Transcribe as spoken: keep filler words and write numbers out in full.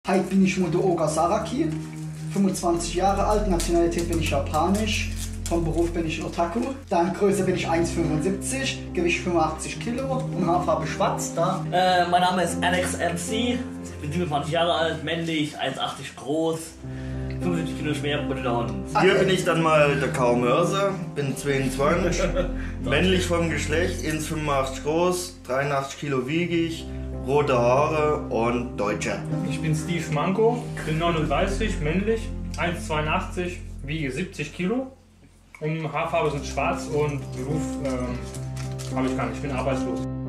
Heute bin ich Mudooka Saraki, fünfundzwanzig Jahre alt, Nationalität bin ich japanisch, vom Beruf bin ich Otaku. Dann Größe bin ich eins Komma fünfundsiebzig, Gewicht fünfundachtzig Kilo und Haarfarbe schwarz. Da. Äh, mein Name ist Alex M C, ich bin siebenundzwanzig Jahre alt, männlich, eins Komma achtzig groß, fünfundsiebzig Kilo schwer, bitte da unten. Hier bin ich dann mal der Kao Mörser, bin zweiundzwanzig, männlich vom Geschlecht, eins Komma fünfundachtzig groß, dreiundachtzig Kilo wiege ich, rote Haare und Deutscher. Ich bin Steve Manko, bin neununddreißig, männlich, eins Komma zweiundachtzig, wiege siebzig Kilo. Und Haarfarbe sind schwarz und Beruf ähm, habe ich gar nicht, ich bin arbeitslos.